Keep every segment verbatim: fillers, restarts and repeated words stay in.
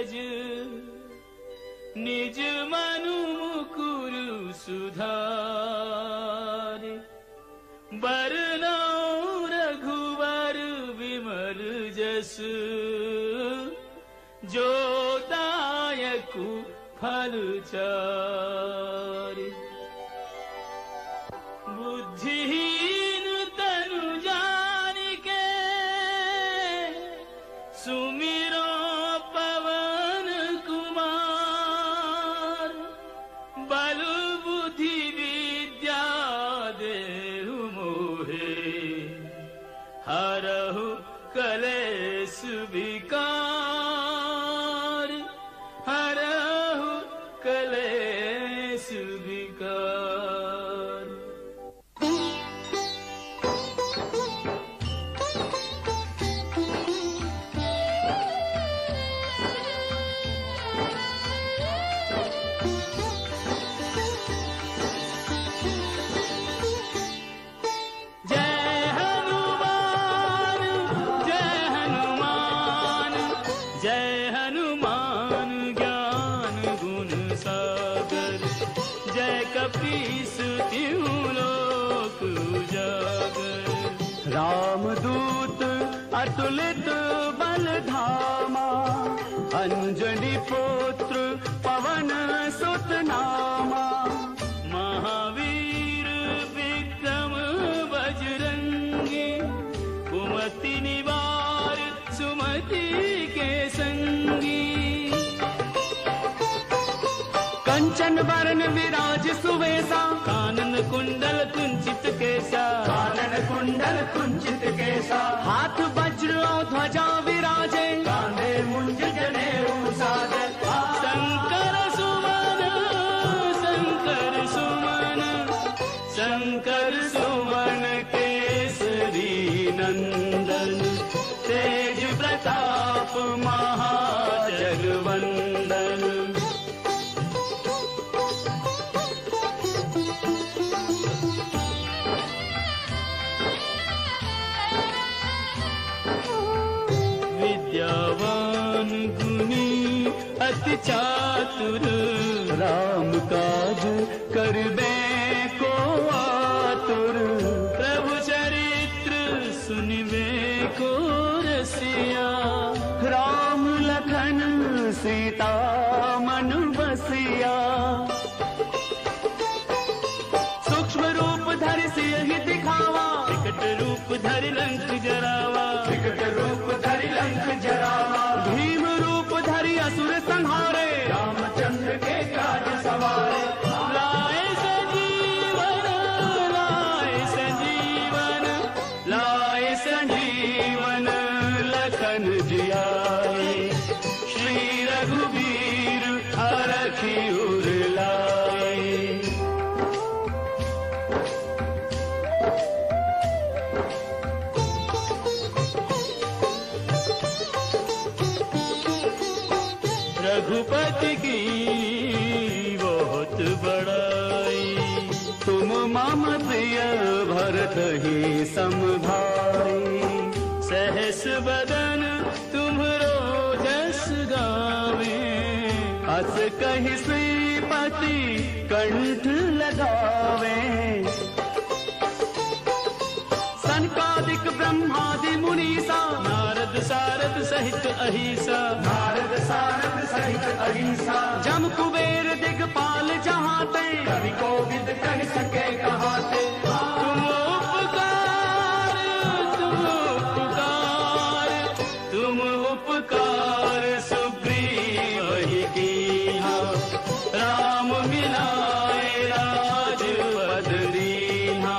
भज निज मनु मुकुर सुधार। बरनौ रघुवर विमल जस जो दायकु फल चारि। बुद्धिहीन तनु जानिके सुमिरो पवन कुमार। बल बुद्धि विद्या देहु मोहे हरहु कलेश विकार। हरहु कलेश विकार। रामदूत अतुलित बल धामा। अंजनी पुत्र पवन सुत नामा। महावीर विक्रम बजरंगी कुमति निवार सुमति के संगी। कंचन वरण विराज सुवेशा। कानन कुंडल कुंचित केसा। कानन कुंडल कुंचित केसा। हाथ वज्र और ध्वजा विराजे। कांधे मुंज जनेऊ साजे। शंकर सुमन शंकर सुमन शंकर सुमन केसरी नंदन। तेज प्रताप महाजगवंदन। विद्यावान गुणी अति चातुर। राम काज करबे को आतुर। प्रभु चरित्र सुनिबे को रसिया। राम लखन सीता मन बसिया। सूक्ष्म रूप धरि सियहि दिखावा। विकट रूप धरि लंक जरावा। विकट रूप धरि लंक जरावा। भीम रूप धरि असुर संहारे। रामचंद्र के काज सवारे। लाए संजीवन लाए संजीवन लाए संजीवन लखन जियाए। श्री रघुवीर हरखि उर लाए। रघुपति की बहुत बड़ाई। तुम मम प्रिय भरत ही सम भाई। सहस बदन तुम्हरो जस गावे। अस कहि श्रीपति कंठ लगावे। सनकादिक ब्रह्मादि मुनीसा। नारद सारद सहित अहिसा। नारद सारद सहित अहिंसा। जम कुबेर दिगपाल जहाते। कवि कोविद कह सके कहाते। तुम उपकार तुम उपकार तुम उपकार सुग्रीव ही कीन्हा। राम मिलाए राजपद दीन्हा।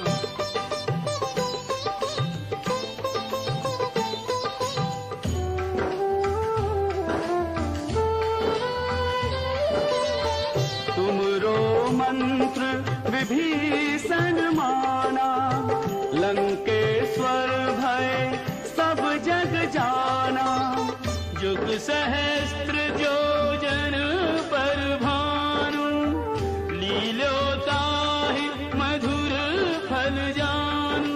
मंत्र विभीषण माना। लंकेश्वर भय सब जग जाना। जुग सहस्त्र योजन पर भानु। लील्योताहि मधुर फल जानू।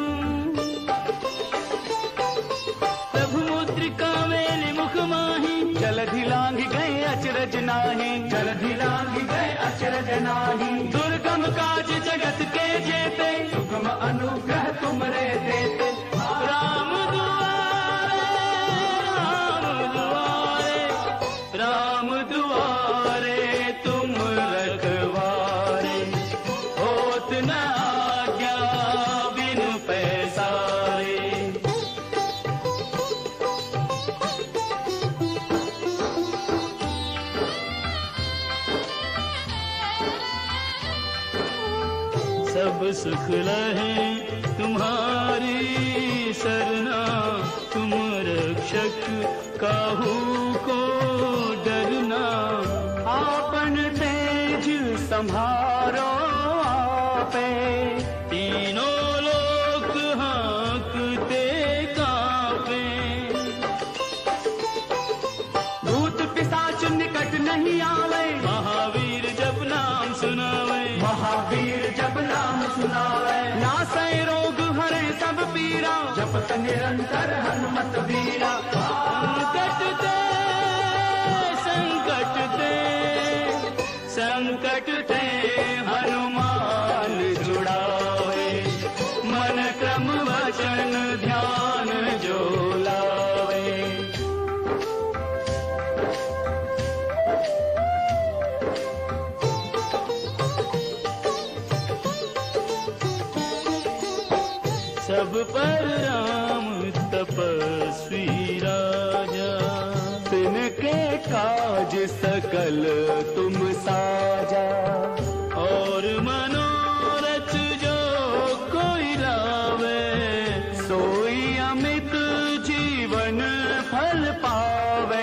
प्रभु मुद्रिका मेलि मुख माहि। जलधि लांघि लांघ गए अचरज नाही, जलधि लांघ गए अचरज नाही। दुर्गम काज जगत के जेते, सुगम अनुग्रह तुमरे देते। राम दुआरे राम दुआरे राम दुआरे तुम रखवारे, होत न आज्ञा बिन पैसारे। सब सुख लहे तुम्हारी सरना, तुम रक्षक काहू को डरना। आपन तेज संभारो आपे, तीनों लोक हाँकते कांपे। भूत पिशाच निकट नहीं आवे, महावीर जब नाम सुनावे, महावीर जब नाम सुनावे। नासै रोग हरे सब पीरा, जपत निरंतर हनुमत वीरा। संकट ते संकट ते संकट ते हनुमान जुड़ावे, मन क्रम वचन ध्यान जो लावे। सब पर राम तपस्वी राजा, तिनके काज सकल तुम साजा। और मनोरथ जो कोई लावे, सोई अमित जीवन फल पावे।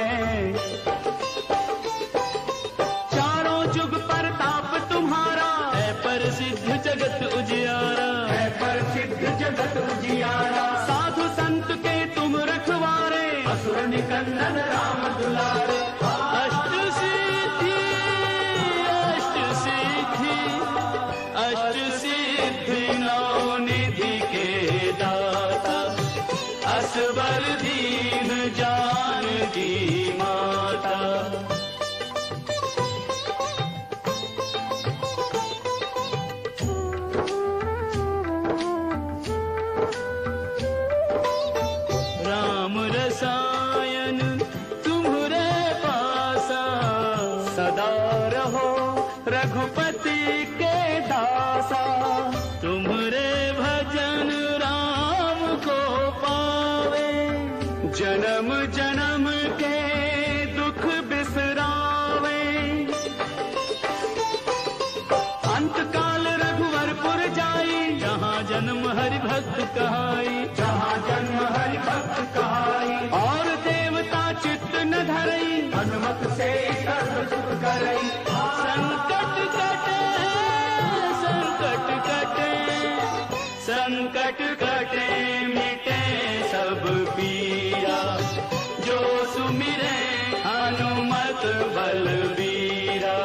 चारों जुग परताप तुम्हारा, है प्रसिद्ध जगत उजियारा। है प्रसिद्ध जगत उजियारा। साधु संत के तुम रखवारे, असुर निकंदन राम दुलारे। अष्ट सिद्धि अष्ट सिद्धि अष्ट सिद्धि नौ निधि के दाता, असबर दीन जानकी माता। राम रसायन तुम्हरे पासा, सदा रहो रघुपति के दासा। तुम्हरे भजन राम को पावे, जन्म जन्म के दुख बिसरावे। अंत काल रघुवरपुर जाई, जहाँ जन्म हरि भक्त कहाई। जहाँ जन्म हरि भक्त कहाई। और देवता चित्त न धरई, हनुमत से सर्व सुख करई। संकट कटे संकट कटे संकट कटे मिटे सब पीरा, जो सुमिरे हनुमत बलबीरा।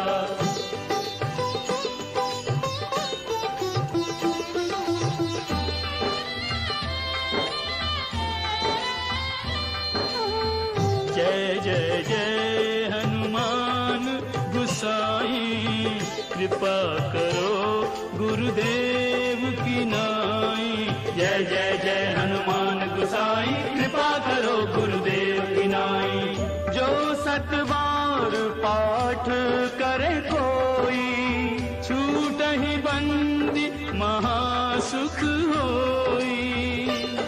जय जय जय हनुमान गुसाई, कृपा करो गुरुदेव की नाई। जय जय जय हनुमान गुसाई, कृपा करो गुरुदेव की नाई। जो सत बार पाठ करे कोई, छूट ही बंदी महासुख होई।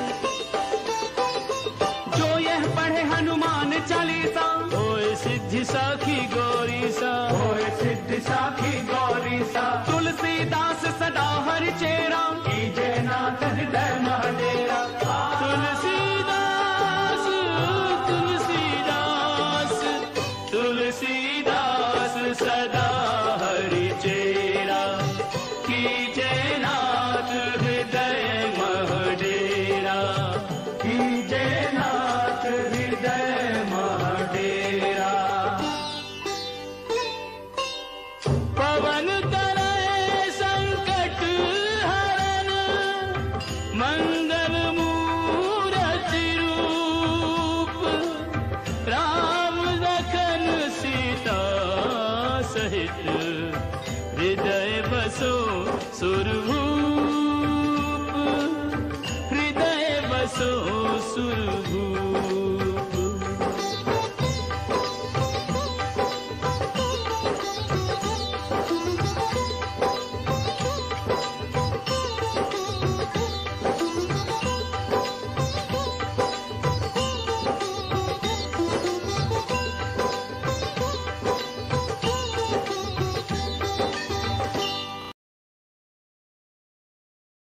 जो यह पढ़े हनुमान चालीसा, होए सिद्धि साखी गौरी सा। होए सिद्धि साखी गौरी सा। तुलसीदास सदा हरि चेरा, कीजे नाथ हृदय महडेरा। तुलसीदास तुलसीदास तुलसीदास सदा